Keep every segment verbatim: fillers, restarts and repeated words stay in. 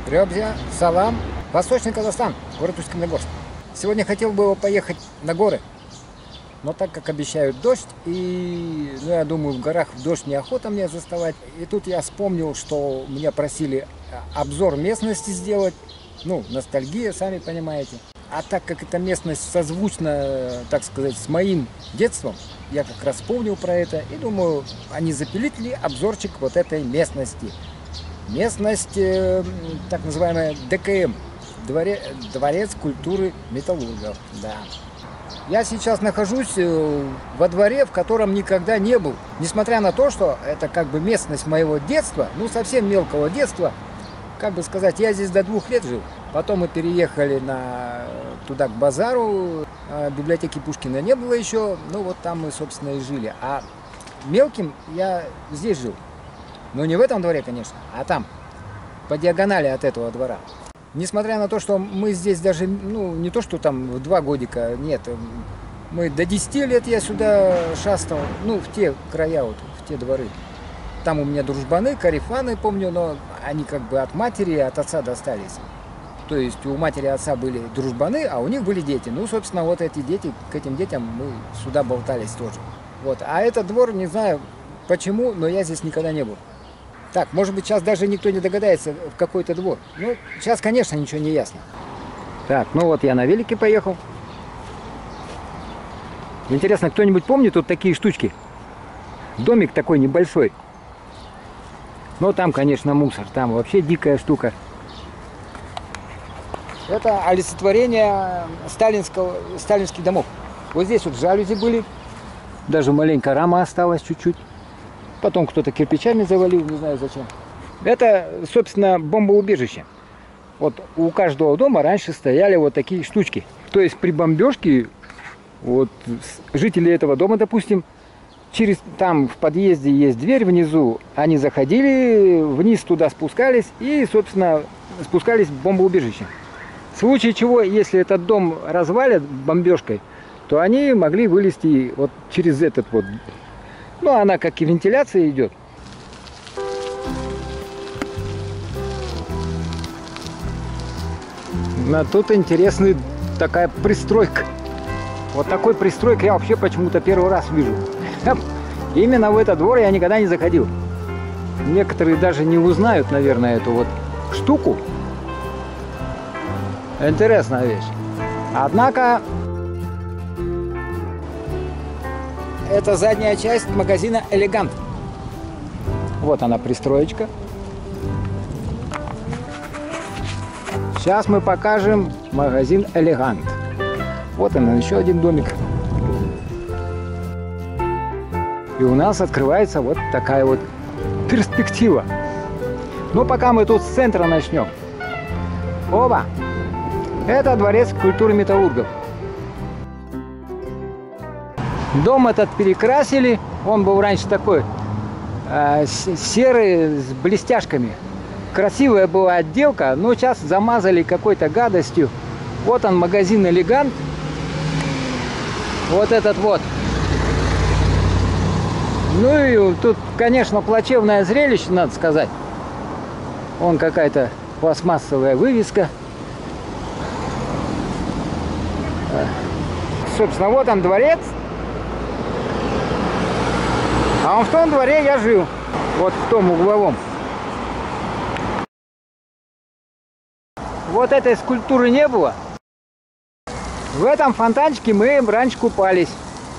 Рёбзя, салам, Восточный Казахстан, город Усть-Каменогорск. Сегодня хотел бы поехать на горы, но так как обещают дождь, и, ну, я думаю, в горах в дождь неохота мне заставать. И тут я вспомнил, что меня просили обзор местности сделать, ну, ностальгия, сами понимаете. А так как эта местность созвучна, так сказать, с моим детством, я как раз вспомнил про это и думаю, а не запилить ли обзорчик вот этой местности. Местность, так называемая ДКМ, дворец, дворец культуры металлургов. Да. Я сейчас нахожусь во дворе, в котором никогда не был. Несмотря на то, что это как бы местность моего детства, ну совсем мелкого детства, как бы сказать, я здесь до двух лет жил. Потом мы переехали на, туда к базару, библиотеки Пушкина не было еще, ну вот там мы, собственно, и жили. А мелким я здесь жил. Но не в этом дворе, конечно, а там, по диагонали от этого двора. Несмотря на то, что мы здесь даже, ну, не то, что там в два годика, нет, мы до десяти лет я сюда шастал, ну, в те края, вот, в те дворы. Там у меня дружбаны, карифаны, помню, но они как бы от матери и от отца достались. То есть у матери и отца были дружбаны, а у них были дети. Ну, собственно, вот эти дети, к этим детям мы сюда болтались тоже. Вот. А этот двор, не знаю почему, но я здесь никогда не был. Так, может быть, сейчас даже никто не догадается, в какой-то двор. Ну, сейчас, конечно, ничего не ясно. Так, ну вот я на велике поехал. Интересно, кто-нибудь помнит тут такие штучки? Домик такой небольшой. Но там, конечно, мусор. Там вообще дикая штука. Это олицетворение сталинского, сталинских домов. Вот здесь вот жалюзи были. Даже маленькая рама осталась чуть-чуть. Потом кто-то кирпичами завалил, не знаю зачем. Это, собственно, бомбоубежище. Вот у каждого дома раньше стояли вот такие штучки. То есть при бомбежке, вот жители этого дома, допустим, через там в подъезде есть дверь внизу, они заходили, вниз туда спускались и, собственно, спускались в бомбоубежище. В случае чего, если этот дом развалят бомбежкой, то они могли вылезти вот через этот вот. Ну, она как и вентиляция идет. Но тут интересная такая пристройка. Вот такой пристройка я вообще почему-то первый раз вижу. Именно в этот двор я никогда не заходил. Некоторые даже не узнают, наверное, эту вот штуку. Интересная вещь. Однако это задняя часть магазина «Элегант». Вот она, пристроечка. Сейчас мы покажем магазин «Элегант». Вот он, еще один домик. И у нас открывается вот такая вот перспектива. Но пока мы тут с центра начнем. Оба! Это дворец культуры металлургов. Дом этот перекрасили, он был раньше такой э, серый с блестяшками. Красивая была отделка, но сейчас замазали какой-то гадостью. Вот он, магазин «Элегант». Вот этот вот. Ну и тут, конечно, плачевное зрелище, надо сказать. Вон какая-то пластмассовая вывеска. Собственно, вот он, дворец. А в том дворе я жил, вот в том угловом. Вот этой скульптуры не было. В этом фонтанчике мы раньше купались.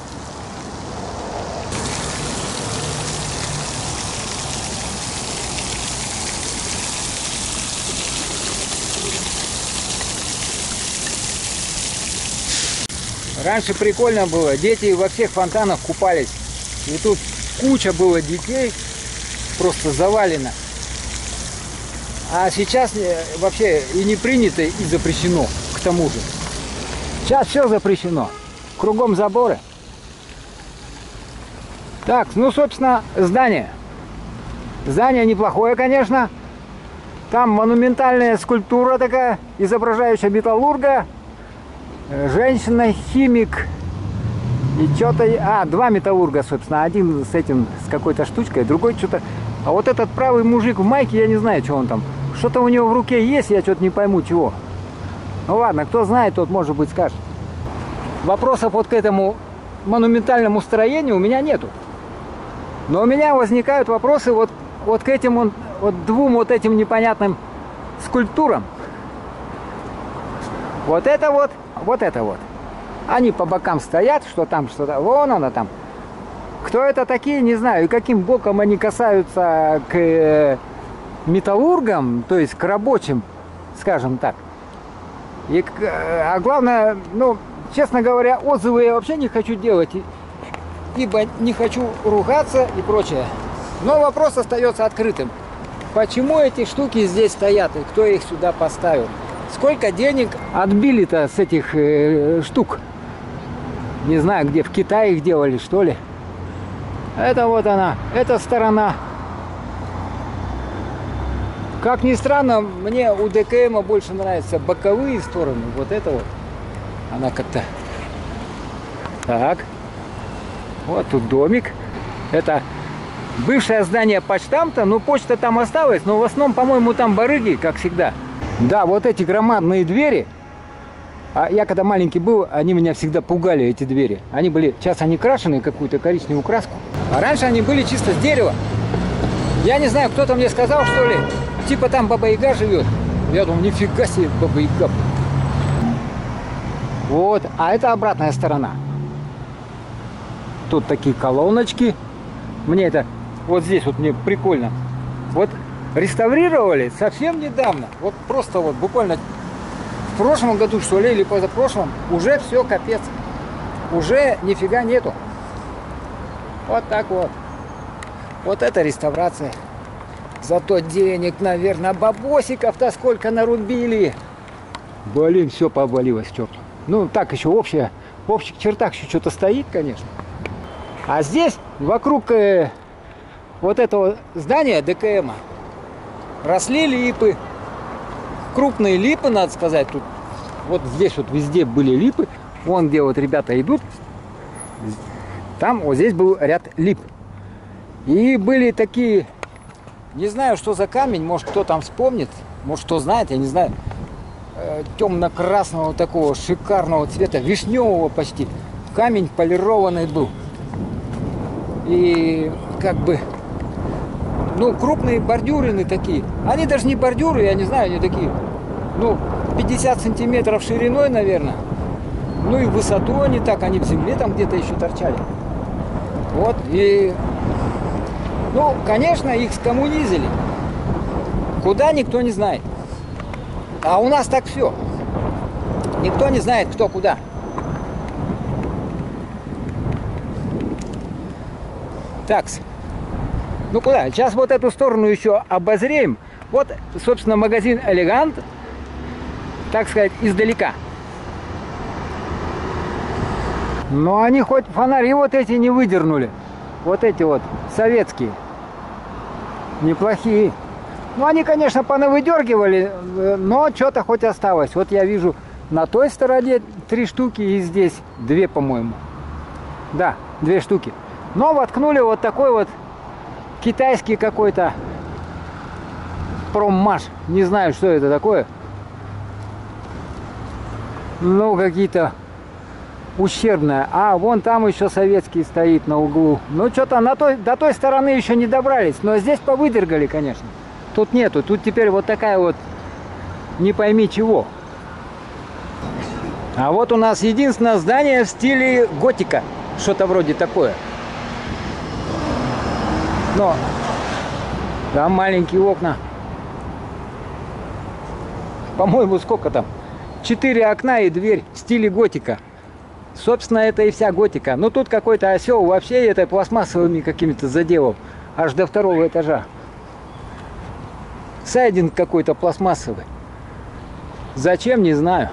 Раньше прикольно было, дети во всех фонтанах купались. И тут куча было детей, просто завалено. А сейчас вообще и не принято, и запрещено, к тому же. Сейчас все запрещено. Кругом заборы. Так, ну, собственно, здание. Здание неплохое, конечно. Там монументальная скульптура такая, изображающая металлурга. Женщина, химик. И что-то... А, два металлурга, собственно. Один с этим, с какой-то штучкой, другой что-то... А вот этот правый мужик в майке, я не знаю, что он там Что-то у него в руке есть, я что-то не пойму чего. Ну ладно, кто знает, тот, может быть, скажет. Вопросов вот к этому монументальному строению у меня нету. Но у меня возникают вопросы вот, вот к этим вот двум вот этим непонятным скульптурам. Вот это вот, вот это вот. Они по бокам стоят, что там, что-то. Вон она там. Кто это такие, не знаю. И каким боком они касаются к металлургам, то есть к рабочим, скажем так. И, а главное, ну, честно говоря, отзывы я вообще не хочу делать, ибо не хочу ругаться и прочее. Но вопрос остается открытым. Почему эти штуки здесь стоят и кто их сюда поставил? Сколько денег отбили-то с этих э, штук? Не знаю, где, в Китае их делали, что ли. Это вот она, эта сторона. Как ни странно, мне у ДКМа больше нравятся боковые стороны. Вот это вот. Она как-то... Так. Вот тут домик. Это бывшее здание почтамта. Ну, почта там осталась, но в основном, по-моему, там барыги, как всегда. Да, вот эти громадные двери. А я когда маленький был, они меня всегда пугали, эти двери. Они были, сейчас они крашены, какую-то коричневую краску. А раньше они были чисто с дерева. Я не знаю, кто-то мне сказал, что ли, типа там Баба-Яга живет. Я думал, нифига себе, Баба-Яга. Вот, а это обратная сторона. Тут такие колонночки. Мне это, вот здесь вот мне прикольно. Вот реставрировали совсем недавно. Вот просто вот буквально в прошлом году, что ли, или позапрошлом, уже все капец. Уже нифига нету. Вот так вот. Вот это реставрация. Зато денег, наверное, бабосиков-то сколько нарубили. Блин, все поболелось, черт. Ну, так еще общее, в общих чертах еще что-то стоит, конечно. А здесь, вокруг э, вот этого здания ДКМа, росли липы. Крупные липы, надо сказать. Тут, вот здесь вот везде были липы. Вон где вот ребята идут. Там вот здесь был ряд лип. И были такие, не знаю, что за камень, может кто там вспомнит, может кто знает, я не знаю, э, темно-красного такого шикарного цвета, вишневого почти. Камень полированный был. И как бы, ну, крупные бордюрины такие. Они даже не бордюры, я не знаю, они такие, ну, пятьдесят сантиметров шириной, наверное. Ну и в высоту они так, они в земле там где-то еще торчали. Вот, и, ну, конечно, их скоммунизили. Куда, никто не знает. А у нас так все. Никто не знает, кто куда. Так, ну куда? Сейчас вот эту сторону еще обозреем. Вот, собственно, магазин «Элегант», так сказать, издалека. Но они хоть фонари вот эти не выдернули. Вот эти вот, советские. Неплохие. Ну, они, конечно, понавыдергивали, но что-то хоть осталось. Вот я вижу на той стороне три штуки и здесь две, по-моему. Да, две штуки. Но воткнули вот такой вот китайский какой-то проммаш. Не знаю, что это такое. Ну, какие-то ущербные. А, вон там еще советский стоит на углу. Ну, что-то на той, до той стороны еще не добрались. Но здесь повыдергали, конечно. Тут нету. Тут теперь вот такая вот не пойми чего. А вот у нас единственное здание в стиле готика. Что-то вроде такое. Но там маленькие окна. По-моему, сколько там? Четыре окна и дверь в стиле готика. Собственно, это и вся готика. Но тут какой-то осел вообще это пластмассовыми какими-то заделал. Аж до второго этажа. Сайдинг какой-то пластмассовый. Зачем, не знаю.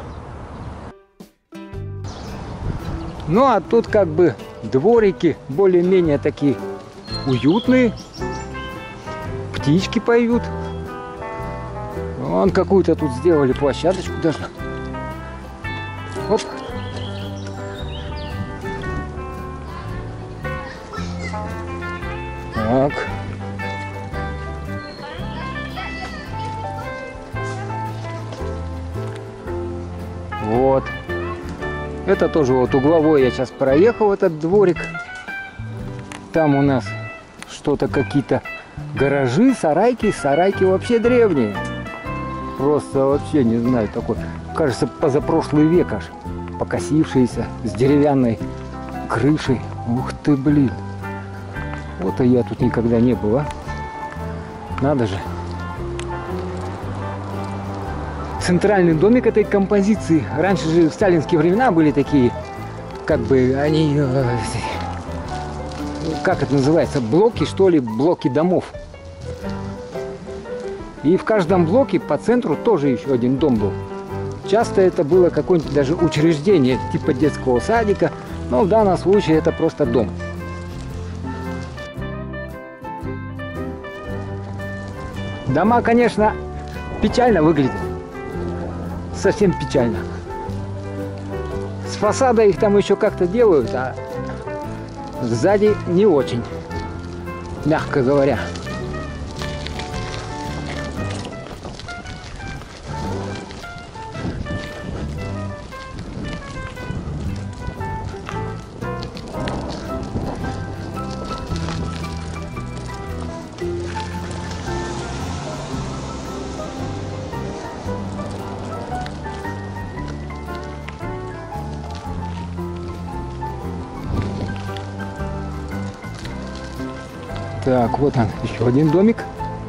Ну, а тут как бы дворики более-менее такие уютные. Птички поют. Вон какую-то тут сделали площадочку даже. Оп. Так. Вот. Это тоже вот угловой. Я сейчас проехал этот дворик. Там у нас что-то, какие-то гаражи, сарайки. Сарайки вообще древние. Просто вообще, не знаю, такой, кажется, позапрошлый век аж. Покосившиеся, с деревянной крышей. Ух ты, блин. Вот и я тут никогда не был, а. Надо же. Центральный домик этой композиции. Раньше же в сталинские времена были такие, как бы, они, как это называется, блоки, что ли, блоки домов. И в каждом блоке по центру тоже еще один дом был. Часто это было какое-нибудь даже учреждение, типа детского садика, но в данном случае это просто дом. Дома, конечно, печально выглядят. Совсем печально. С фасада их там еще как-то делают, а сзади не очень, мягко говоря. Так, вот он, еще один домик.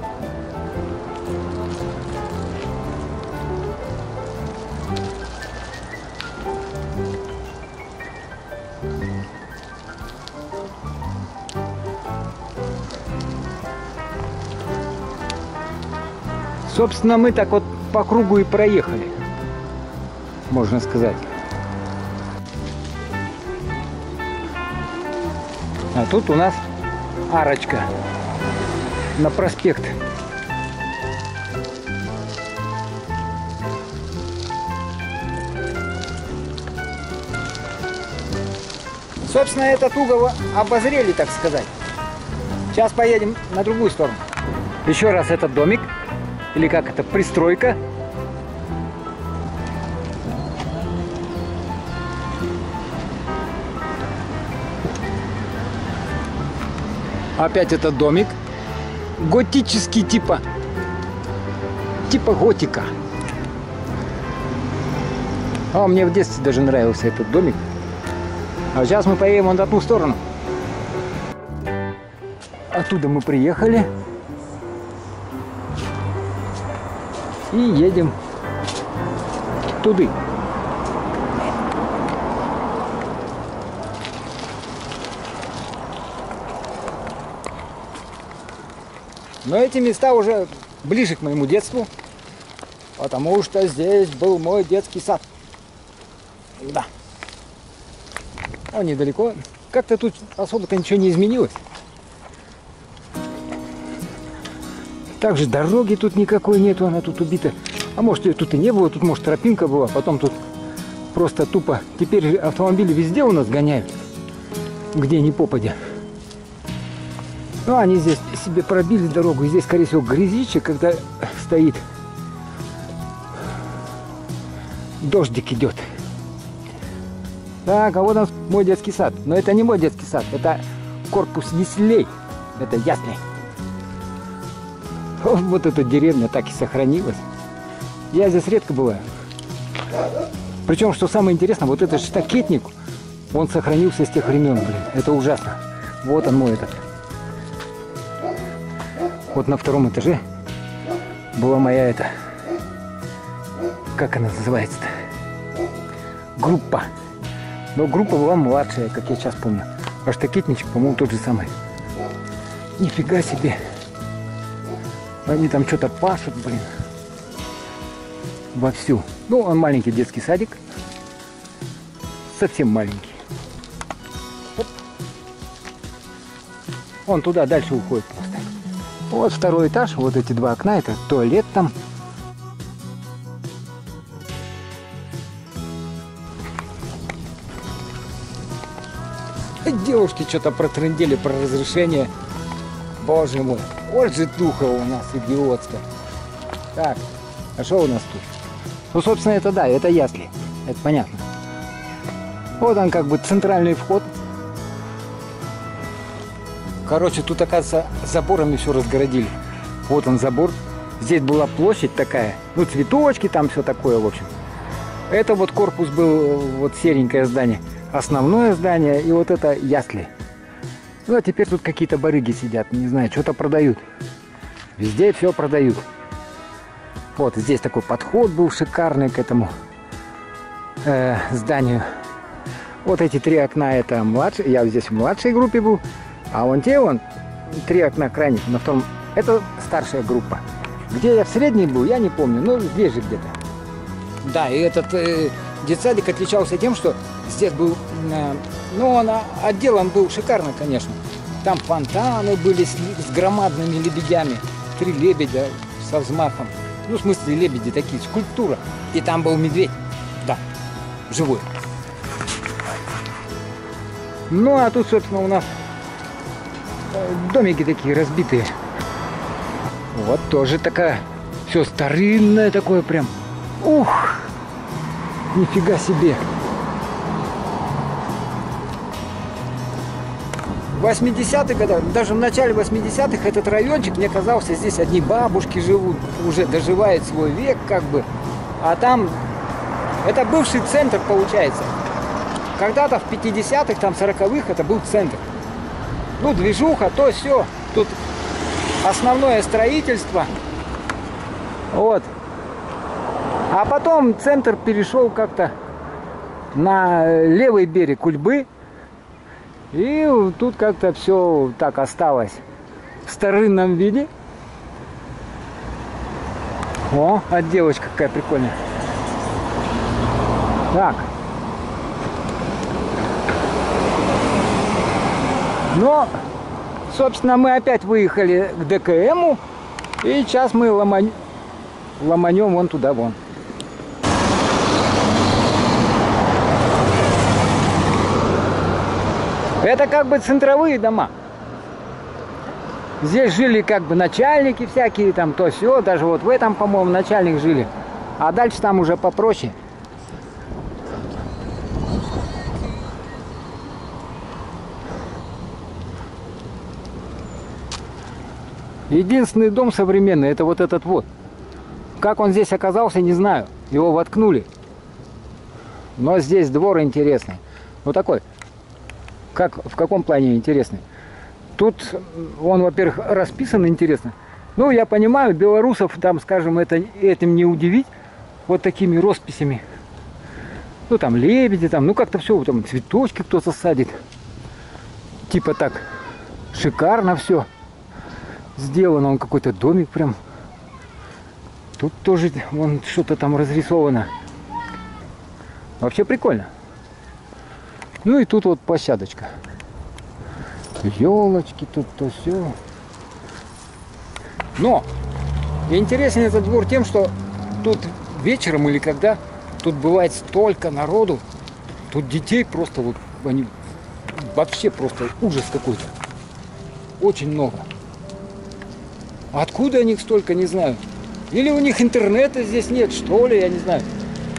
Собственно, мы так вот по кругу и проехали, можно сказать. А тут у нас арочка на проспект. Собственно, этот угол обозрели, так сказать. Сейчас поедем на другую сторону. Еще раз этот домик, или как это, пристройка. Опять этот домик. Готический типа. Типа готика. А мне в детстве даже нравился этот домик. А сейчас мы поедем вон на ту сторону. Оттуда мы приехали. И едем туда. Но эти места уже ближе к моему детству, потому что здесь был мой детский сад. Да. Он недалеко. Как-то тут особо-то ничего не изменилось. Также дороги тут никакой нету, она тут убита. А может, ее тут и не было, тут может тропинка была, потом тут просто тупо. Теперь автомобили везде у нас гоняют, где ни попадя. Ну, они здесь себе пробили дорогу. И здесь, скорее всего, грязище, когда стоит. Дождик идет. Так, а вот он мой детский сад. Но это не мой детский сад, это корпус яслей. Это ясли. Вот эта деревня так и сохранилась. Я здесь редко бываю. Причем, что самое интересное, вот этот штакетник, он сохранился с тех времен, блин. Это ужасно. Вот он мой этот. Вот на втором этаже была моя эта, как она называется-то, группа. Но группа была младшая, как я сейчас помню. А штакетничек, по-моему, тот же самый. Нифига себе. Они там что-то пашут, блин. Вовсю. Ну, он маленький детский садик. Совсем маленький. Оп. Он туда дальше уходит просто. Вот второй этаж, вот эти два окна, это туалет там. Девушки что-то протрындели про разрешение. Боже мой, вот же духа у нас идиотская. Так, а что у нас тут? Ну, собственно, это да, это ясли. это понятно. Вот он как бы центральный вход. Короче, тут, оказывается, заборами все разгородили. Вот он забор. Здесь была площадь такая. Ну, цветочки, там все такое, в общем. Это вот корпус был, вот серенькое здание. Основное здание, и вот это ясли. Ну, а теперь тут какие-то барыги сидят, не знаю, что-то продают. Везде все продают. Вот здесь такой подход был шикарный к этому э, зданию. Вот эти три окна, это младший, я здесь в младшей группе был. А вон те, вон, три окна крайних, на втором, это старшая группа. Где я в средней был, я не помню, но здесь же где-то. Да, и этот э, детсадик отличался тем, что здесь был, э, ну, он отделан был шикарно, конечно. Там фонтаны были с, с громадными лебедями, три лебедя со взмахом. Ну, в смысле, лебеди такие, скульптура. И там был медведь, да, живой. Ну, а тут, собственно, у нас домики такие разбитые. Вот тоже такая, все старинное такое прям. Ух, нифига себе. В восьмидесятых годах, даже в начале восьмидесятых этот райончик, мне казался, здесь одни бабушки живут, уже доживает свой век как бы. А там, это бывший центр получается. Когда-то в пятидесятых, там сороковых это был центр. Ну, движуха, то все. Тут основное строительство. Вот. А потом центр перешел как-то на левый берег Кульбы. И тут как-то все так осталось в старинном виде. О, отделочка какая прикольная. Так. Но, собственно, мы опять выехали к ДКМу. И сейчас мы ломань... ломанем вон туда, вон. Это как бы центровые дома. Здесь жили как бы начальники всякие, там то все. Даже вот в этом, по-моему, начальник жили. А дальше там уже попроще. Единственный дом современный, это вот этот вот. Как он здесь оказался, не знаю. Его воткнули. Но здесь двор интересный. Вот такой. Как, в каком плане интересный? Тут он, во-первых, расписан интересно. Ну, я понимаю, белорусов там, скажем, это, этим не удивить. Вот такими росписями. Ну, там лебеди, там, ну, как-то все, там цветочки кто-то садит. Типа так, шикарно все сделано. Он какой-то домик прям. Тут тоже вон что-то там разрисовано. Вообще прикольно. Ну и тут вот площадочка. Елочки тут, то все. Но интересен этот двор тем, что тут вечером или когда тут бывает столько народу. Тут детей просто вот они вообще просто ужас какой-то. Очень много. Откуда у них столько, не знаю. Или у них интернета здесь нет, что ли, я не знаю.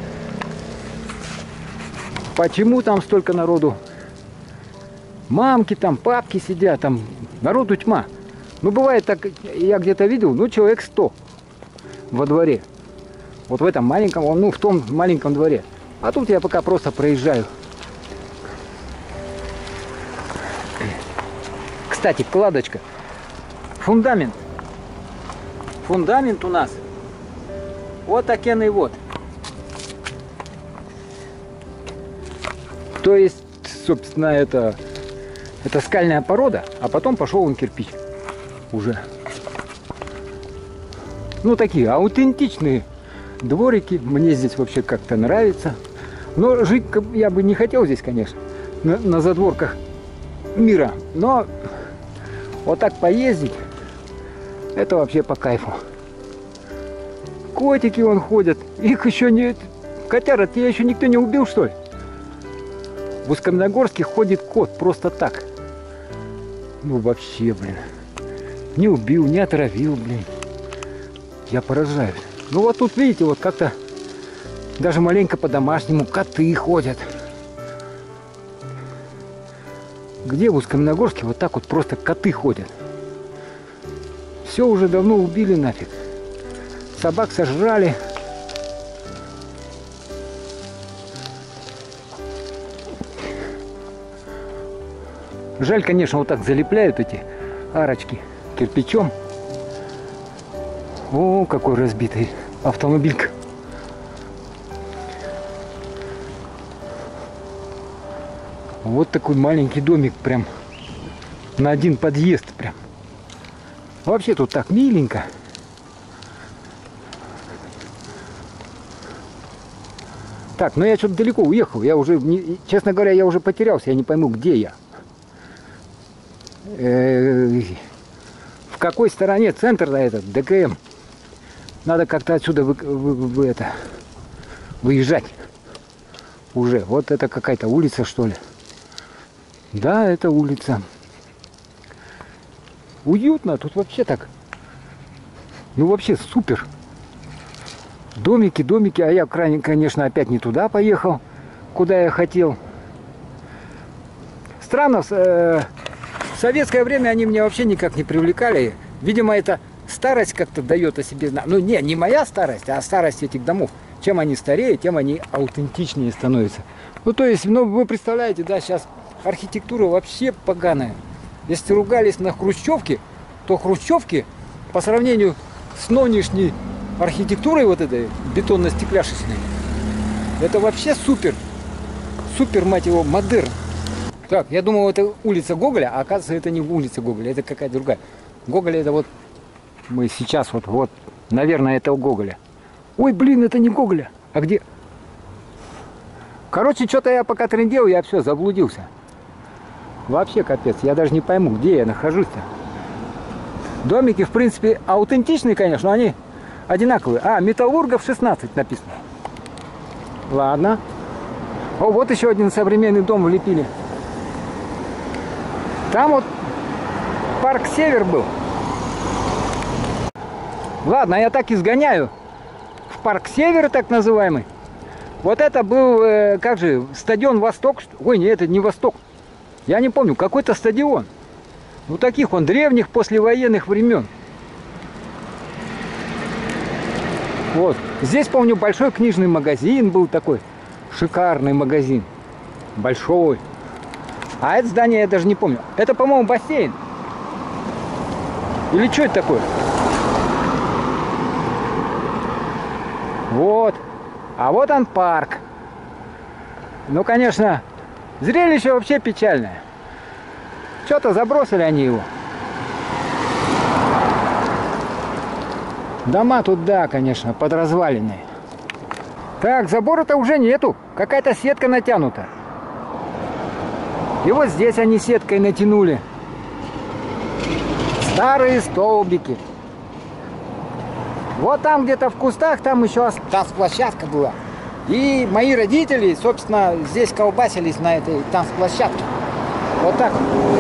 Почему там столько народу? Мамки там, папки сидят, там народу тьма. Ну, бывает так, я где-то видел, ну, человек сто во дворе. Вот в этом маленьком, ну, в том маленьком дворе. А тут я пока просто проезжаю. Кстати, кладочка. Фундамент. Фундамент у нас вот такой вот. То есть, собственно, это, это скальная порода, а потом пошел он кирпич уже. Ну, такие аутентичные дворики. Мне здесь вообще как-то нравится. Но жить я бы не хотел здесь, конечно, на, на задворках мира. Но вот так поездить, это вообще по кайфу. Котики вон ходят. Их еще не... Котяра, тебя еще никто не убил, что ли? В Усть-Каменогорске ходит кот просто так. Ну вообще, блин. Не убил, не отравил, блин. Я поражаюсь. Ну вот тут, видите, вот как-то Даже маленько по-домашнему коты ходят. Где в Усть-Каменогорске вот так вот просто коты ходят? Все уже давно убили нафиг. Собак сожрали. Жаль, конечно, вот так залепляют эти арочки кирпичом. О, какой разбитый автомобилька. Вот такой маленький домик прям на один подъезд прям. Вообще тут так миленько. Так, ну я что-то далеко уехал. Я уже, честно говоря, я уже потерялся. Я не пойму, где я. В какой стороне центр этот ДКМ? Надо как-то отсюда вы, вы, вы, это, выезжать уже. Вот это какая-то улица, что ли? Да, это улица. Уютно, тут вообще так. Ну вообще супер. Домики, домики. А я, конечно, опять не туда поехал, куда я хотел. Странно, в советское время они меня вообще никак не привлекали. Видимо, это старость как-то дает о себе знать. Ну, не, не моя старость, а старость этих домов. Чем они старее, тем они аутентичнее становятся. Ну, то есть, ну, вы представляете, да, сейчас архитектура вообще поганая. Если ругались на хрущевке, то хрущевки по сравнению с нынешней архитектурой вот этой бетонно-стекляшечной, это вообще супер. Супер, мать его, модерн. Так, я думал, это улица Гоголя, а оказывается, это не улица Гоголя, это какая-то другая. Гоголь это вот, мы сейчас вот, вот, наверное, это у Гоголя. Ой, блин, это не Гоголя. А где? Короче, что-то я пока трындел, я все, заблудился. Вообще капец, я даже не пойму, где я нахожусь-то. Домики, в принципе, аутентичные, конечно, но они одинаковые. А, Металлургов шестнадцать написано. Ладно. О, вот еще один современный дом влепили. Там вот парк Север был. Ладно, я так изгоняю. В парк Север, так называемый. Вот это был, э, как же, стадион Восток. Ой, нет, это не Восток. Я не помню, какой-то стадион. Ну, таких он древних послевоенных времен. Вот. Здесь, помню, большой книжный магазин был такой. Шикарный магазин. Большой. А это здание я даже не помню. Это, по-моему, бассейн. Или что это такое? Вот. А вот он парк. Ну, конечно, зрелище вообще печальное. Что-то забросили они его. Дома тут, да, конечно, подразваленные. Так, забора-то уже нету. Какая-то сетка натянута. И вот здесь они сеткой натянули. Старые столбики. Вот там где-то в кустах, там еще танцплощадка была. И мои родители, собственно, здесь колбасились на этой танцплощадке. Вот так.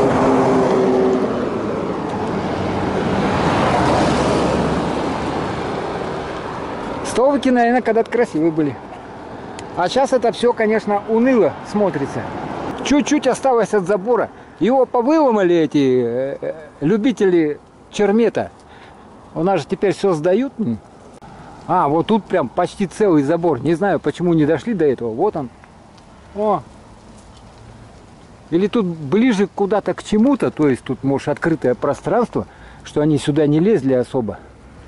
Столбики, наверное, когда-то красивые были. А сейчас это все, конечно, уныло смотрится. Чуть-чуть осталось от забора. Его повыломали эти э, любители чермета. У нас же теперь все сдают. А, вот тут прям почти целый забор. Не знаю, почему не дошли до этого. Вот он. О. Или тут ближе куда-то к чему-то. То есть тут, может, открытое пространство, что они сюда не лезли особо.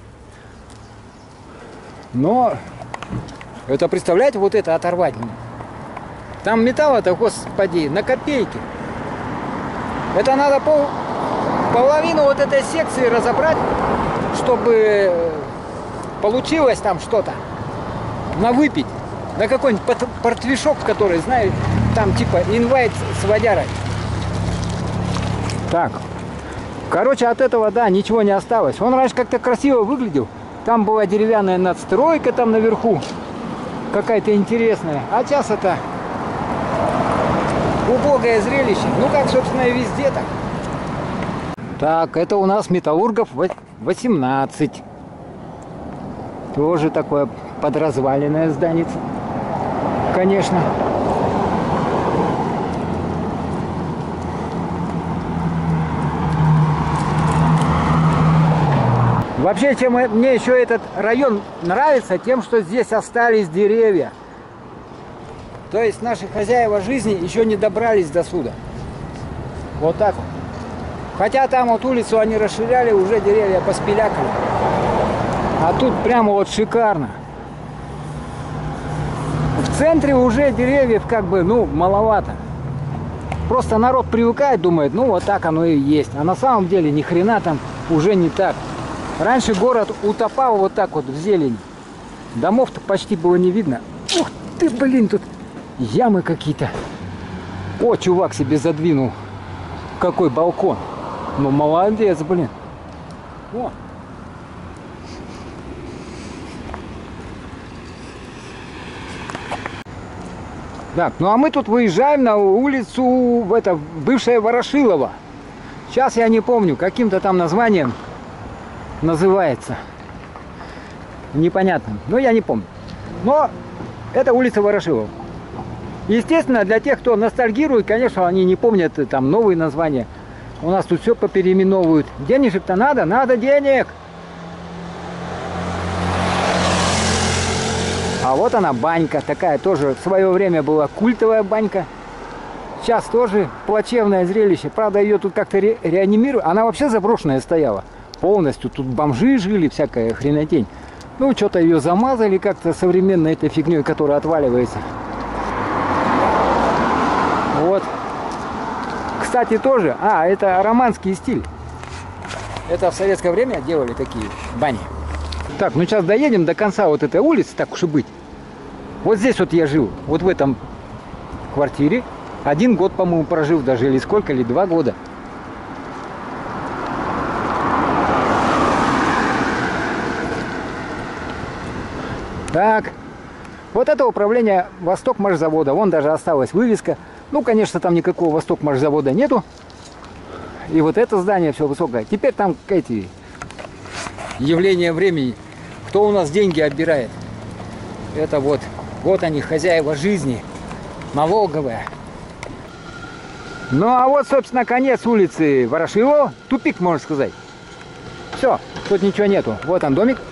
Но это, представляете, вот это оторвать. Там металла-то, господи, на копейки. Это надо пол, половину вот этой секции разобрать, чтобы получилось там что-то на выпить. На какой-нибудь портвишок, который, знаешь, там типа инвайт с водярой. Так. Короче, от этого, да, ничего не осталось. Он раньше как-то красиво выглядел. Там была деревянная надстройка там наверху. Какая-то интересная. А сейчас это убогое зрелище. Ну, как, собственно, и везде так. Так, это у нас Металлургов восемнадцать. Тоже такое подразваленное здание. конечно. Вообще, чем мне еще этот район нравится, тем, что здесь остались деревья. То есть наши хозяева жизни еще не добрались до сюда. Вот так вот. Хотя там вот улицу они расширяли, уже деревья поспилякали. А тут прямо вот шикарно. В центре уже деревьев как бы, ну, маловато. Просто народ привыкает, думает, ну вот так оно и есть. А на самом деле ни хрена там уже не так. Раньше город утопал вот так вот в зелени. Домов-то почти было не видно. Ух ты, блин, тут ямы какие-то. О, чувак себе задвинул. Какой балкон. Ну, молодец, блин. О. Так, ну а мы тут выезжаем на улицу, в это, бывшая Ворошилова. Сейчас я не помню, каким-то там названием называется. Непонятно, но я не помню. Но это улица Ворошилова. Естественно, для тех, кто ностальгирует, конечно, они не помнят там новые названия. У нас тут все попереименовывают. Денежек-то надо? Надо денег! А вот она, банька. Такая тоже в свое время была культовая банька. Сейчас тоже плачевное зрелище. Правда, ее тут как-то ре реанимируют. Она вообще заброшенная стояла. Полностью. Тут бомжи жили, всякая хренотень. Ну, что-то ее замазали как-то современной этой фигней, которая отваливается. Вот. Кстати, тоже. А, это романский стиль. Это в советское время делали такие бани. Так, ну сейчас доедем до конца вот этой улицы, так уж и быть. Вот здесь вот я жил, вот в этом квартире. Один год, по-моему, прожил даже, или сколько, или два года. Так, вот это управление Восток-Машзавода. Вон даже осталась вывеска. Ну, конечно, там никакого Восток-Машзавода нету. И вот это здание все высокое. Теперь там эти явления времени. Кто у нас деньги отбирает? Это вот, вот они, хозяева жизни. Налоговая. Ну, а вот, собственно, конец улицы Ворошилова. Тупик, можно сказать. Все, тут ничего нету. Вот он, домик.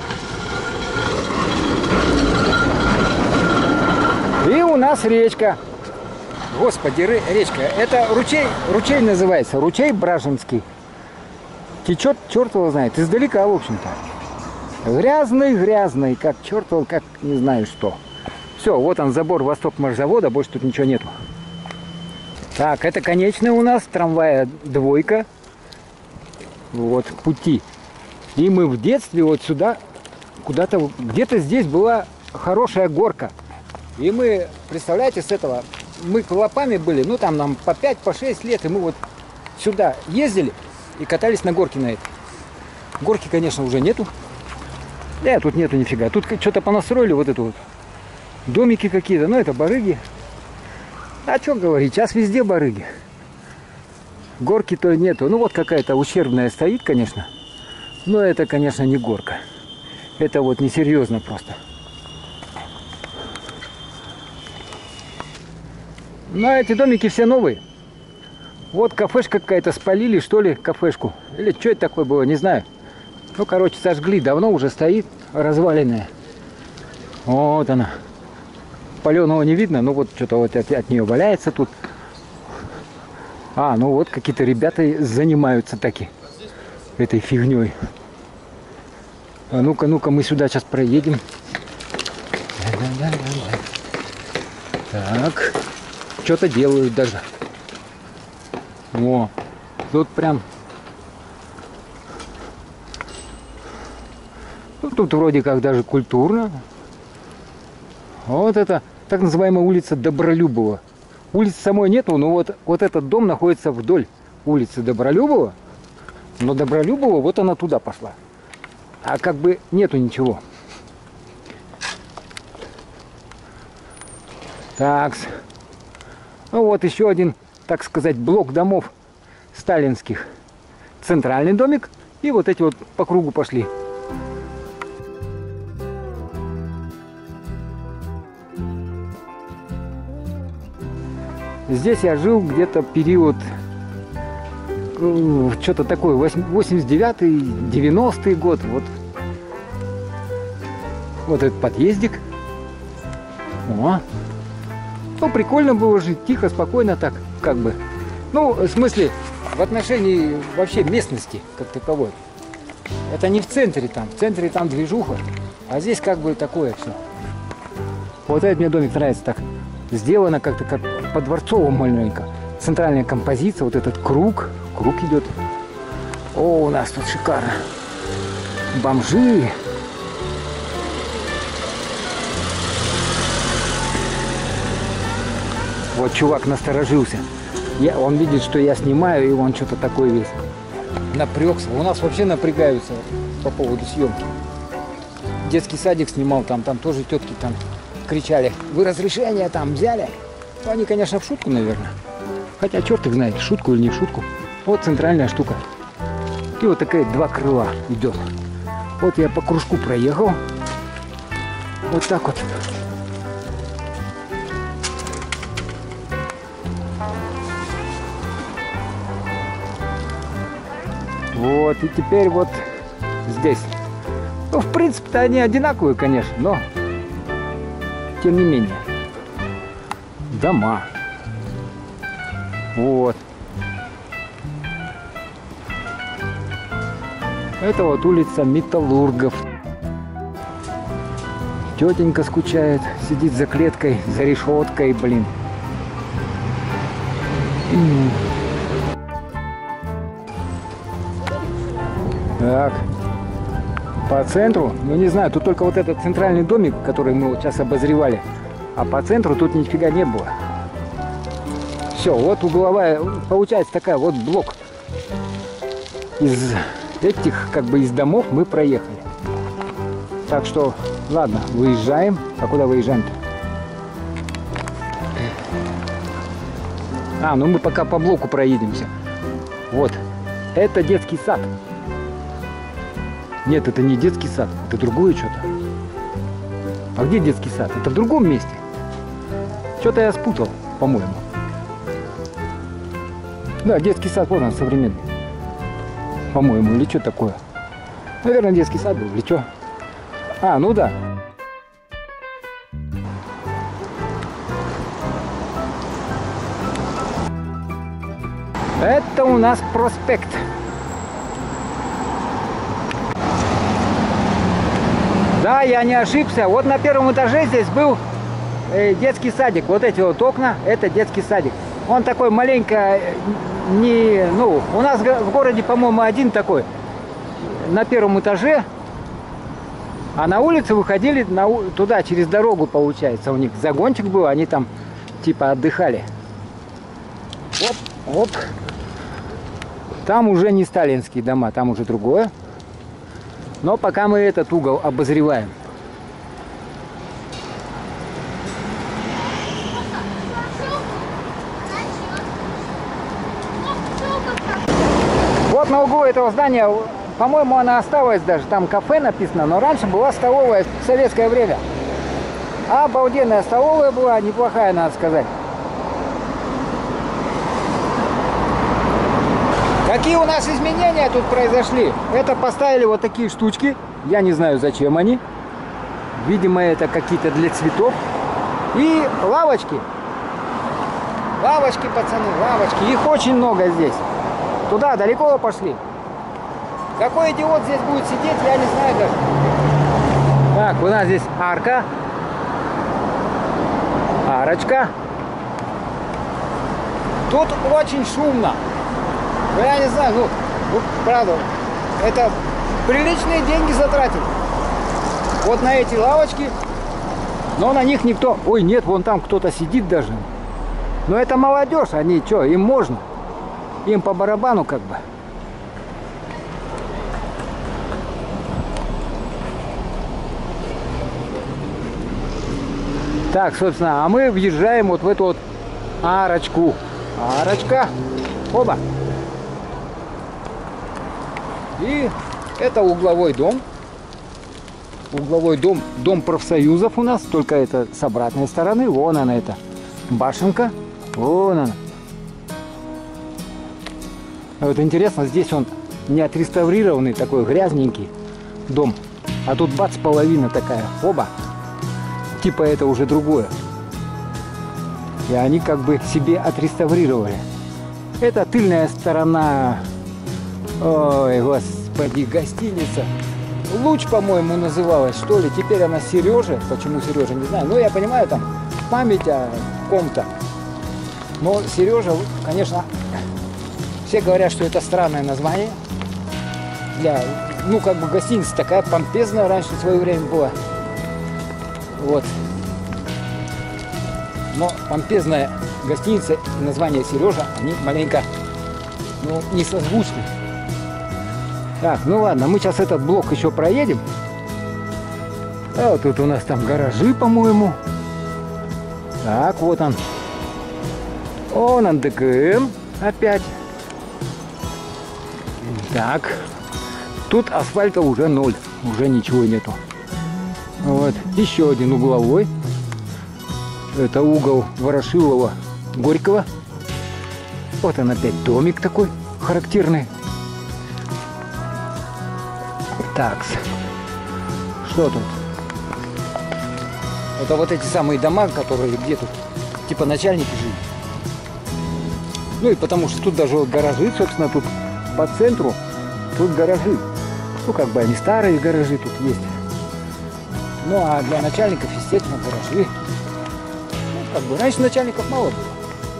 И у нас речка. Господи, речка. Это ручей, ручей называется. Ручей Браженский. Течет, черт его знает. Издалека, в общем-то. Грязный-грязный, как черт его, как не знаю что. Все, вот он, забор Восток-Машзавода. Больше тут ничего нету. Так, это конечная у нас трамвая двойка. Вот, пути. И мы в детстве вот сюда, куда-то, где-то здесь была хорошая горка. И мы, представляете, с этого, мы клопами были, ну там нам по пять, по шесть лет, и мы вот сюда ездили и катались на горке на этой. Горки, конечно, уже нету. Да, тут нету нифига. Тут что-то понастроили, вот это вот. Домики какие-то, ну это барыги. А что говорить, сейчас везде барыги. Горки-то нету. Ну вот какая-то ущербная стоит, конечно. Но это, конечно, не горка. Это вот несерьезно просто. Но эти домики все новые. Вот кафешка какая-то, спалили, что ли, кафешку. Или что это такое было, не знаю. Ну, короче, сожгли. Давно уже стоит разваленная. Вот она. Паленого не видно, но вот что-то вот от, от нее валяется тут. А, ну вот какие-то ребята занимаются таки этой фигней. А ну-ка, ну-ка, мы сюда сейчас проедем. Так. Что-то делают даже. О, тут прям... Ну, тут вроде как даже культурно. Вот это так называемая улица Добролюбова. Улицы самой нету, но вот, вот этот дом находится вдоль улицы Добролюбова. Но Добролюбова, вот она туда пошла. А как бы нету ничего. Так. Ну вот еще один, так сказать, блок домов сталинских. Центральный домик. И вот эти вот по кругу пошли. Здесь я жил где-то период, что-то такое, восемьдесят девятый девяностый год. Вот, вот этот подъездик. О. Ну, прикольно было жить, тихо, спокойно так, как бы. Ну, в смысле, в отношении вообще местности, как таковой. Это не в центре там, в центре там движуха, а здесь как бы такое все. Вот этот мне домик нравится так. Сделано как-то как по-дворцовому маленько. Центральная композиция, вот этот круг, круг идет. О, у нас тут шикарно. Бомжи. Вот чувак насторожился. Я, он видит, что я снимаю, и он что-то такое весь напрягся. У нас вообще напрягаются по поводу съемки. Детский садик снимал, там, там тоже тетки там кричали: вы разрешение там взяли? Ну, они, конечно, в шутку, наверное. Хотя черт их знает, в шутку или не в шутку. Вот центральная штука. И вот такая два крыла идет. Вот я по кружку проехал. Вот так вот. Вот, и теперь вот здесь. Ну, в принципе-то они одинаковые, конечно, но тем не менее. Дома. Вот. Это вот улица Металлургов. Тетенька скучает, сидит за клеткой, за решеткой, блин. Так, по центру, ну не знаю, тут только вот этот центральный домик, который мы вот сейчас обозревали, а по центру тут нифига не было. Все, вот угловая, получается такая вот блок. Из этих, как бы из домов мы проехали. Так что, ладно, выезжаем. А куда выезжаем-то? А, ну мы пока по блоку проедемся. Вот, это детский сад. Нет, это не детский сад, это другое что-то. А где детский сад? Это в другом месте. Что-то я спутал, по-моему. Да, детский сад, вот он, современный. По-моему, или что такое? Наверное, детский сад был, или что? А, ну да. Это у нас проспект. Да, я не ошибся. Вот на первом этаже здесь был э, детский садик. Вот эти вот окна, это детский садик. Он такой маленько, не, ну, у нас в городе, по-моему, один такой. На первом этаже. А на улице выходили на, туда, через дорогу, получается. У них загончик был, они там типа отдыхали. Оп, оп. Там уже не сталинские дома, там уже другое. Но пока мы этот угол обозреваем. Вот на углу этого здания, по-моему, она осталась даже. Там кафе написано, но раньше была столовая в советское время. Обалденная столовая была, неплохая, надо сказать. Какие у нас изменения тут произошли? Это поставили вот такие штучки. Я не знаю, зачем они. Видимо, это какие-то для цветов. И лавочки. Лавочки, пацаны, лавочки. Их очень много здесь. Туда далеко пошли. Какой идиот здесь будет сидеть, я не знаю даже. Так, у нас здесь арка. Арочка. Тут очень шумно. Я не знаю, ну, ну, правда, это приличные деньги затратили. Вот на эти лавочки, но на них никто... Ой, нет, вон там кто-то сидит даже. Но это молодежь, они что, им можно. Им по барабану как бы. Так, собственно, а мы въезжаем вот в эту вот арочку. Арочка. Оба. И это угловой дом. Угловой дом, дом профсоюзов у нас, только это с обратной стороны. Вон она, эта башенка. Вон он. Вот интересно, здесь он не отреставрированный, такой грязненький дом. А тут бац, половина такая. Оба. Типа это уже другое. И они как бы себе отреставрировали. Это тыльная сторона. Ой, господи, гостиница. Луч, по-моему, называлась, что ли. Теперь она Сережа. Почему Сережа, не знаю. Ну, я понимаю, там память о ком-то. Но Сережа, конечно, все говорят, что это странное название. Для, ну, как бы гостиница такая помпезная раньше в свое время была. Вот. Но помпезная гостиница и название Сережа, они маленько, ну, не созвучны. Так, ну ладно, мы сейчас этот блок еще проедем. А вот тут у нас там гаражи, по-моему. Так, вот он. Он эн дэ ка эм опять. Так. Тут асфальта уже ноль. Уже ничего нету. Вот. Еще один угловой. Это угол Ворошилова, Горького. Вот он опять домик такой характерный. Так. Что тут? Это вот эти самые дома, которые где тут типа начальники живут. Ну и потому что тут даже вот гаражи, собственно, тут по центру, тут гаражи. Ну как бы они старые гаражи тут есть. Ну а для начальников, естественно, гаражи. Ну, как бы раньше начальников мало было.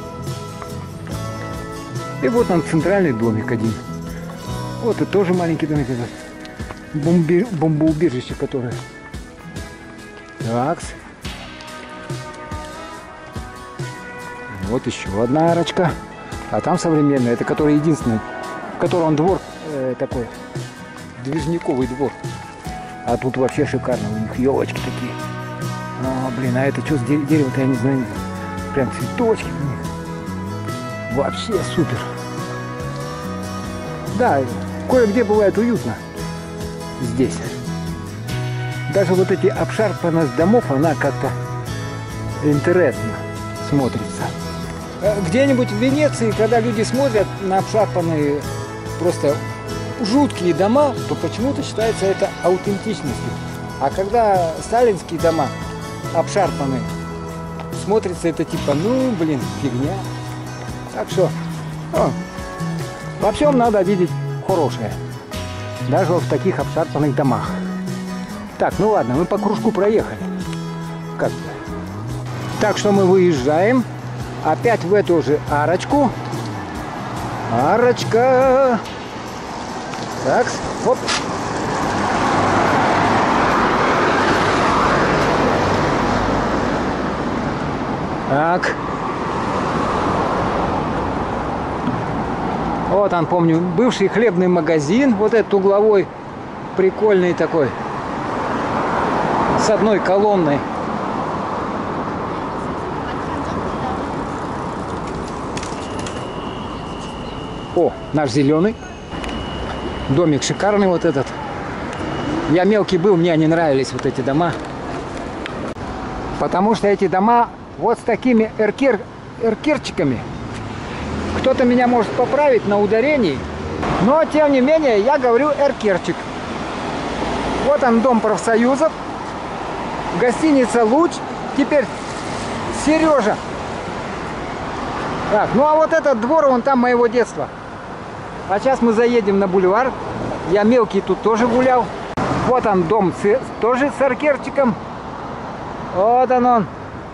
И вот он центральный домик один. Вот и тоже маленький домик этот. Бомби... Бомбоубежище которое. Так. Вот еще одна арочка. А там современная, это который единственный, в котором двор э, такой, движниковый двор. А тут вообще шикарно, у них елочки такие. О, блин, а это что с дерева-то, я не знаю. Прям цветочки у них. Вообще супер. Да, кое-где бывает уютно здесь. Даже вот эти обшарпанность домов, она как-то интересно смотрится. Где-нибудь в Венеции, когда люди смотрят на обшарпанные, просто жуткие дома, то почему-то считается это аутентичностью. А когда сталинские дома обшарпанные, смотрится это типа, ну, блин, фигня. Так что, о, во всем надо видеть хорошее. Даже в таких обшарпанных домах. Так, ну ладно, мы по кружку проехали. Как? Так что мы выезжаем. Опять в эту же арочку. Арочка. Так, оп. Так. Вот он, помню, бывший хлебный магазин. Вот этот угловой, прикольный такой. С одной колонной. О, наш зеленый. Домик шикарный вот этот. Я мелкий был, мне не нравились вот эти дома. Потому что эти дома вот с такими эркер, эркерчиками. Кто-то меня может поправить на ударении. Но, тем не менее, я говорю эркерчик. Вот он, дом профсоюзов. Гостиница «Луч». Теперь Сережа. Так, ну а вот этот двор, вон там моего детства. А сейчас мы заедем на бульвар. Я мелкий тут тоже гулял. Вот он дом с, тоже с аркерчиком. Вот он он.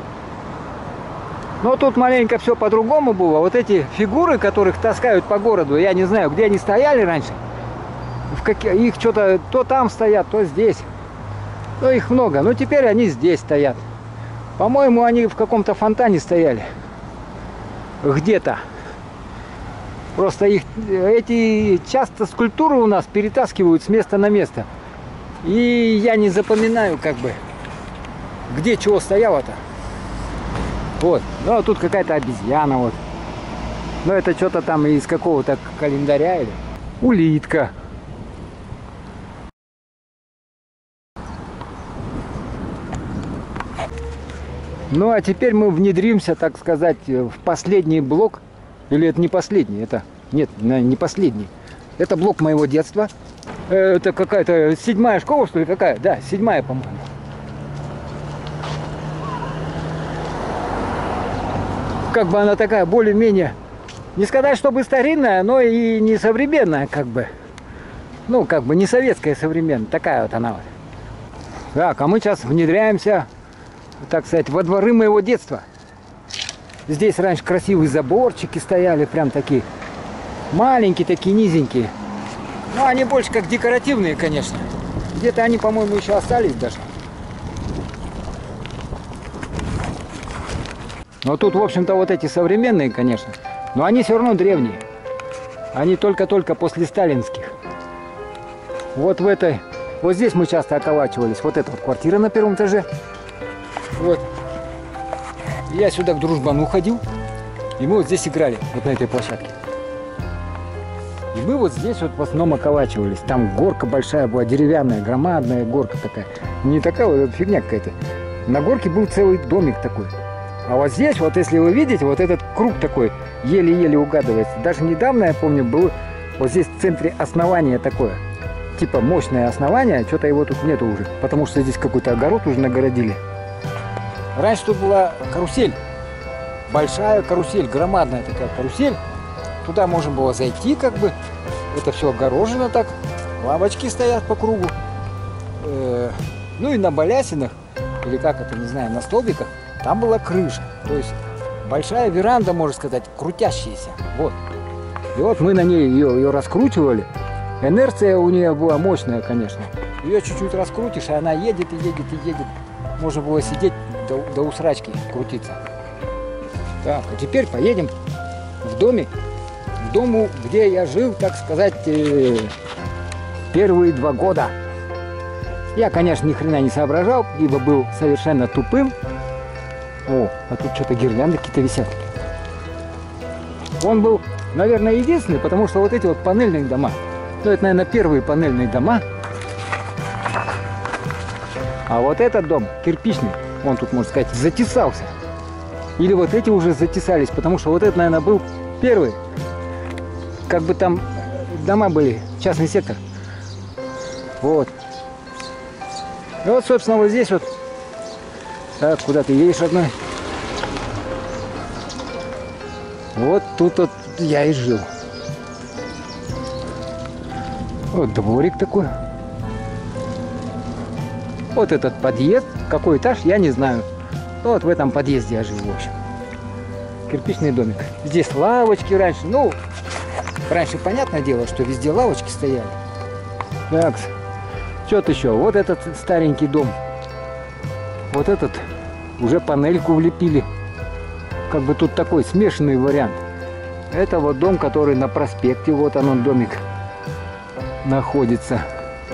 Но тут маленько все по-другому было. Вот эти фигуры, которых таскают по городу, я не знаю, где они стояли раньше. В каких, их что-то то там стоят, то здесь. Ну, их много. Но теперь они здесь стоят. По-моему, они в каком-то фонтане стояли. Где-то. Просто их эти часто скульптуры у нас перетаскивают с места на место. И я не запоминаю, как бы, где чего стояло-то. Вот. Ну, а тут какая-то обезьяна, вот. Ну, это что-то там из какого-то календаря или... Улитка. Ну а теперь мы внедримся, так сказать, в последний блок. Или это не последний, это... Нет, не последний. Это блок моего детства. Это какая-то седьмая школа, что ли, какая? Да, седьмая, по-моему. Как бы она такая, более-менее, не сказать, чтобы старинная, но и не современная, как бы. Ну, как бы не советская современная, такая вот она вот. Так, а мы сейчас внедряемся, так сказать, во дворы моего детства. Здесь раньше красивые заборчики стояли, прям такие маленькие, такие низенькие. Ну, они больше как декоративные, конечно. Где-то они, по-моему, еще остались даже. Но тут, в общем-то, вот эти современные, конечно. Но они все равно древние. Они только-только после сталинских. Вот в этой... Вот здесь мы часто околачивались. Вот эта вот квартира на первом этаже. Вот. Я сюда к дружбану ходил. И мы вот здесь играли. Вот на этой площадке. И мы вот здесь вот в основном околачивались. Там горка большая была, деревянная, громадная горка такая. Не такая вот фигня какая-то. На горке был целый домик такой. А вот здесь, вот если вы видите, вот этот круг такой еле-еле угадывается. Даже недавно, я помню, был вот здесь в центре основания такое. Типа мощное основание, что-то его тут нету уже. Потому что здесь какой-то огород уже нагородили. Раньше тут была карусель. Большая карусель, громадная такая карусель. Туда можно было зайти как бы. Это все огорожено так. Лавочки стоят по кругу. Э-э- ну и на балясинах, или как это, не знаю, на столбиках, там была крыша. То есть большая веранда, можно сказать, крутящаяся. Вот. И вот мы на ней ее, ее раскручивали. Инерция у нее была мощная, конечно. Ее чуть-чуть раскрутишь, и она едет и едет и едет. Можно было сидеть до, до усрачки, крутиться. Так, а теперь поедем в доме. В дому, где я жил, так сказать, э, первые два года. Я, конечно, ни хрена не соображал, ибо был совершенно тупым. О, а тут что-то гирлянды какие-то висят. Он был, наверное, единственный, потому что вот эти вот панельные дома, ну, это, наверное, первые панельные дома. А вот этот дом, кирпичный, он тут, можно сказать, затесался. Или вот эти уже затесались, потому что вот это, наверное, был первый. Как бы там дома были, частный сектор. Вот. И вот, собственно, вот здесь вот. Так, куда ты едешь, родной? Вот тут вот я и жил. Вот дворик такой. Вот этот подъезд. Какой этаж, я не знаю. Вот в этом подъезде я жил, в общем. Кирпичный домик. Здесь лавочки раньше. Ну, раньше, понятное дело, что везде лавочки стояли. Так, что-то еще. Вот этот старенький дом. Вот этот уже панельку влепили. Как бы тут такой смешанный вариант. Это вот дом, который на проспекте. Вот он, он домик находится.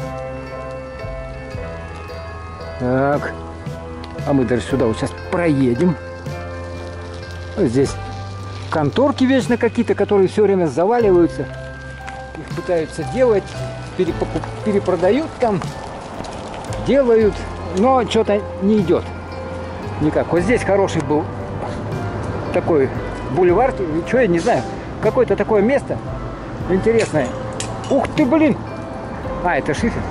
Так. А мы даже сюда вот сейчас проедем. Вот здесь конторки вечно какие-то, которые все время заваливаются. Их пытаются делать. Перепокуп... Перепродают там. Делают. Но что-то не идет. Никак. Вот здесь хороший был такой бульвар. Что, я не знаю. Какое-то такое место интересное. Ух ты, блин! А, это шифер.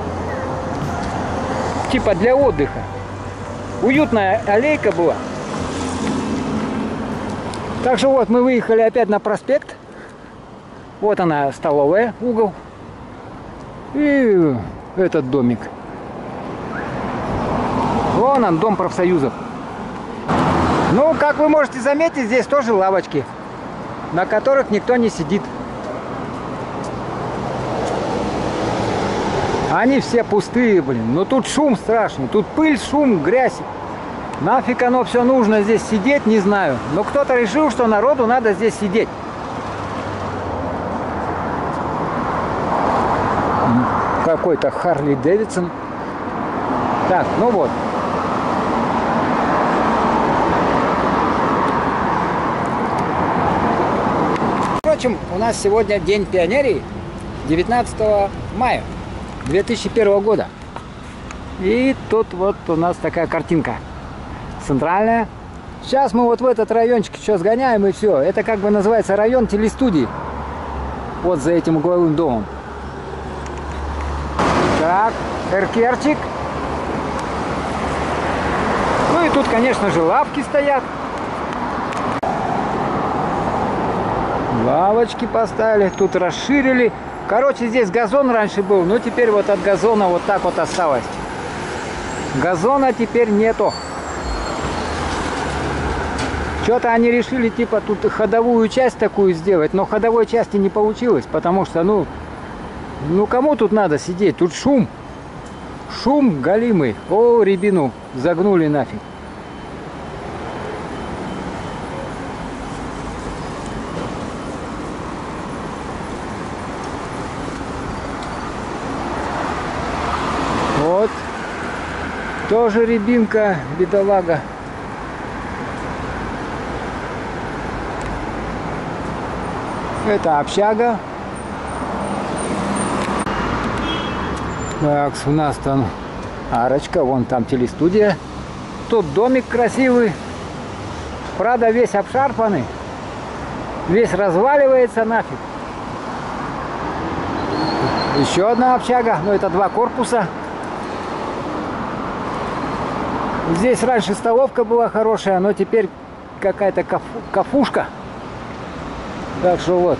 Типа для отдыха. Уютная аллейка была. Так что вот мы выехали опять на проспект. Вот она, столовая, угол. И этот домик. Вон он, дом профсоюзов. Ну, как вы можете заметить, здесь тоже лавочки, на которых никто не сидит. Они все пустые, блин. Но тут шум страшный. Тут пыль, шум, грязь. Нафиг оно все нужно здесь сидеть, не знаю. Но кто-то решил, что народу надо здесь сидеть. Какой-то Харли Дэвидсон. Так, ну вот. Впрочем, у нас сегодня День пионерии, девятнадцатого мая две тысячи первого года. И тут вот у нас такая картинка. центральная. Сейчас мы вот в этот райончик еще сгоняем и все. Это как бы называется район телестудии. Вот за этим угловым домом. Так, эркерчик. Ну и тут, конечно же, лавки стоят. Лавочки поставили, тут расширили. Короче, здесь газон раньше был, но теперь вот от газона вот так вот осталось. Газона теперь нету. Что-то они решили типа тут ходовую часть такую сделать, но ходовой части не получилось, потому что, ну, ну кому тут надо сидеть? Тут шум. Шум галимый. О, рябину загнули нафиг. Вот. Тоже рябинка, бедолага. Это общага. Так, у нас там арочка, вон там телестудия. Тут домик красивый. Правда, весь обшарпанный. Весь разваливается нафиг. Еще одна общага, но это два корпуса. Здесь раньше столовка была хорошая, но теперь какая-то кафу, кафушка. Так что вот.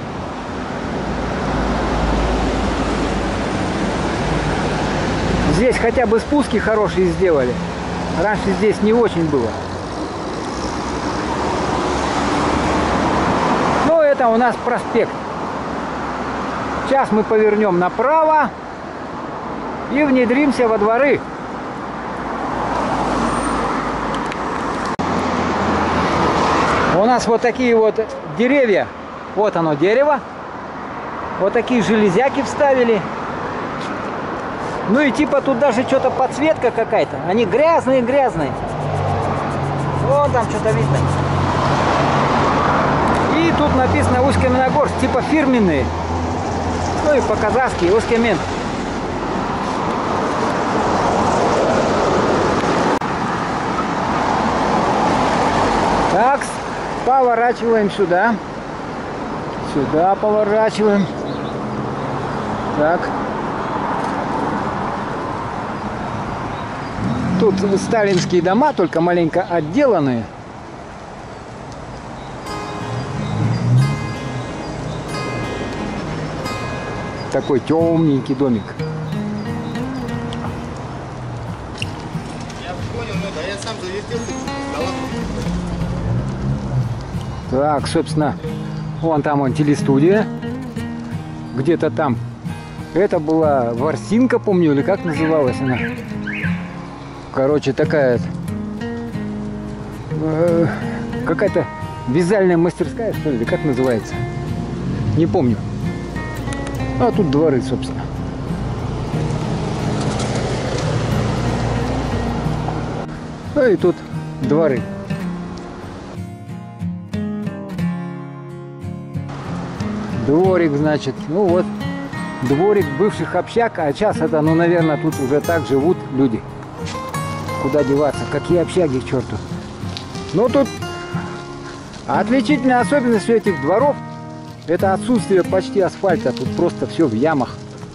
Здесь хотя бы спуски хорошие сделали. Раньше здесь не очень было. Ну, это у нас проспект. Сейчас мы повернем направо и внедримся во дворы. У нас вот такие вот деревья. Вот оно, дерево. Вот такие железяки вставили. Ну и типа тут даже что-то подсветка какая-то. Они грязные-грязные. Вон там что-то видно. И тут написано Усть-Каменогорск, типа фирменные. Ну и по-казахски Усть-Камен. Так, поворачиваем сюда. Сюда поворачиваем. Так. Тут сталинские дома, только маленько отделанные. Такой темненький домик. Я понял, ну да, я сам завертелся. Так, собственно, вон там вон телестудия. Где-то там. Это была Ворсинка, помню, или как называлась она. Короче, такая э, какая-то вязальная мастерская, что ли, как называется. Не помню. А тут дворы, собственно. Ну и тут дворы. Дворик, значит, ну вот, дворик бывших общак, а сейчас это, ну, наверное, тут уже так живут люди. Куда деваться, какие общаги, к черту. Ну, тут отличительная особенность этих дворов — это отсутствие почти асфальта, тут просто все в ямах.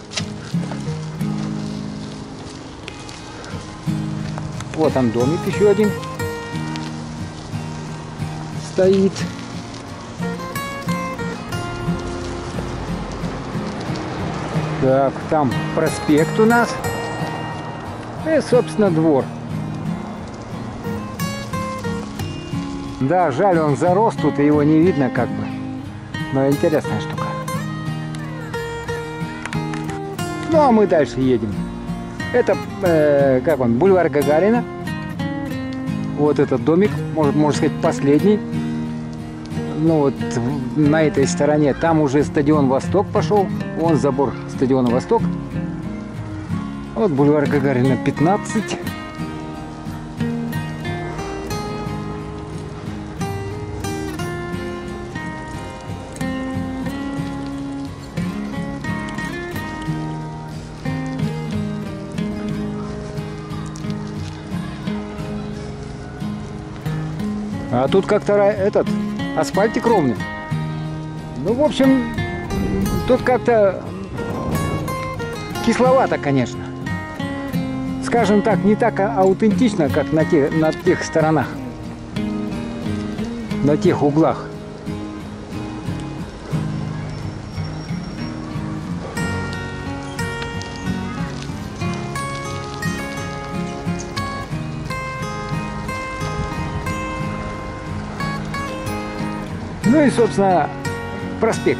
Вот там домик еще один стоит. Так, там проспект у нас. И, собственно, двор. Да, жаль, он зарос тут, и его не видно как бы. Но интересная штука. Ну, а мы дальше едем. Это, э, как он, бульвар Гагарина. Вот этот домик, может, можно сказать, последний. Ну, вот на этой стороне. Там уже стадион Восток пошел. Вон забор стадиона Восток. Вот бульвар Гагарина пятнадцать. А тут как-то ра- этот асфальтик ровный. Ну, в общем, тут как-то кисловато, конечно. Скажем так, не так а- аутентично, как на тех, на тех сторонах, на тех углах. Ну и, собственно, проспект.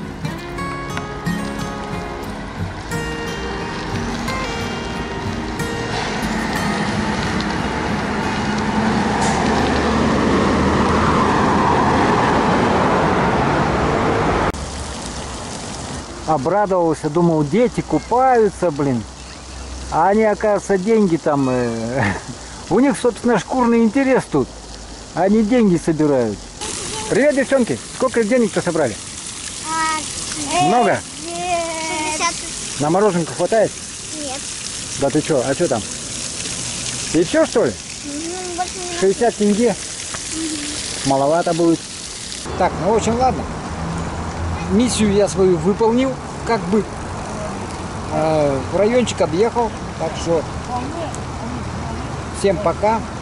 Обрадовался, думал, дети купаются, блин. А они, оказывается, деньги там... э, У них, собственно, шкурный интерес тут. Они деньги собирают. Привет, девчонки! Сколько денег-то собрали? Много? шестьдесят. На мороженку хватает? Нет. Да ты чё, а что там? И все, что ли? Ну, больше не шестьдесят тенге? Маловато будет. Так, ну, в общем, ладно. Миссию я свою выполнил, как бы. Э, райончик объехал, так что всем пока.